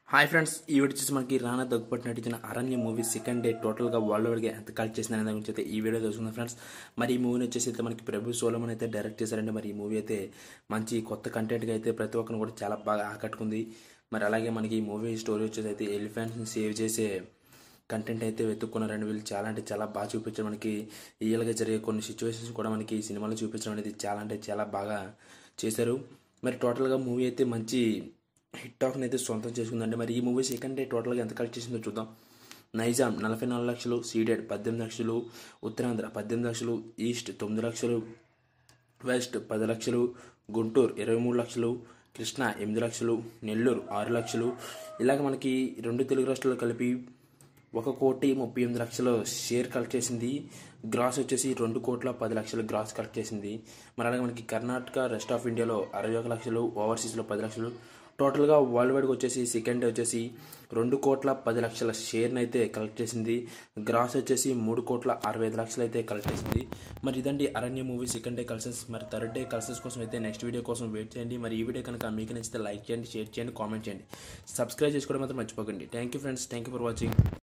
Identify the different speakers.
Speaker 1: Hi friends, ఈ video వచ్చేసి మనకి రానా దగ్గుబాటి నటించిన అరణ్య మూవీ సెకండ్ డే టోటల్గా వరల్డ్ వైడ్గా ఎంత కలెక్ట్ చేసింది అనే దాని గురించి అయితే ఈ వీడియో తెలుసుకుందాం ఫ్రెండ్స్. మరి ఈ మూవీని వచ్చేసి అయితే మనకి ప్రభు సోలమన్ అయితే డైరెక్ట్ చేశారండి. మరి ఈ మూవీ అయితే మంచి కొత్త కంటెంట్గా అయితే ప్రతి ఒక్కరిని కూడా చాలా బాగా ఆకట్టుకుంది. మరి అలాగే మనకి ఈ మూవీ స్టోరీ వచ్చేసి అయితే ఎలిఫెంట్స్ని సేవ్ చేసే కంటెంట్ అయితే వెతుక్కున్నారండి. వీళ్ళు చాలా అంటే చాలా బాగా చూపించారు. మనకి రియల్గా జరిగే కొన్ని సిచ్యువేషన్స్ కూడా మనకి ఈ సినిమాలో చూపించడం అనేది చాలా అంటే చాలా బాగా చేశారు. మరి టోటల్గా మూవీ అయితే మంచి హిట్ టాక్ని అయితే సొంతం చేసుకుందండి. మరి ఈ మూవీ సెకండ్ డే టోటల్గా ఎంత కలెక్ట్ చేసిందో చూద్దాం. నైజాం 44 లక్షలు, సీడెడ్ 18 లక్షలు, ఉత్తరాంధ్ర 18 లక్షలు, ఈస్ట్ 9 లక్షలు, వెస్ట్ 10 లక్షలు, గుంటూరు 23 లక్షలు, కృష్ణా 8 లక్షలు, నెల్లూరు 6 లక్షలు. ఇలాగ మనకి రెండు తెలుగు రాష్ట్రాలు కలిపి 1,38,00,000 షేర్ కలెక్ట్ చేసింది. గ్రాస్ వచ్చేసి 2,10,00,000 గ్రాస్ కలెక్ట్ చేసింది. మరి అలాగే మనకి కర్ణాటక, రెస్ట్ ఆఫ్ ఇండియాలో 61 లక్షలు, ఓవర్సీస్లో 10 లక్షలు. టోటల్గా వరల్డ్ వైడ్గా వచ్చేసి సెకండ్ డే వచ్చేసి 2,10,00,000 షేర్ని అయితే కలెక్ట్ చేసింది. గ్రాస్ వచ్చేసి 3,65,00,000 అయితే కలెక్ట్ చేసింది. మరి ఇదండి Aranya movie second day collections. మరి థర్డ్ డే కలెక్షన్స్ కోసం అయితే నెక్స్ట్ వీడియో కోసం వెయిట్ చేయండి. మరి ఈ వీడియో కనుక మీకు నచ్చితే లైక్ చేయండి, షేర్ చేయండి, కామెంట్ చేయండి, సబ్స్క్రైబ్ చేసుకోవడం మాత్రం మర్చిపోకండి. Thank you friends, thank you for watching.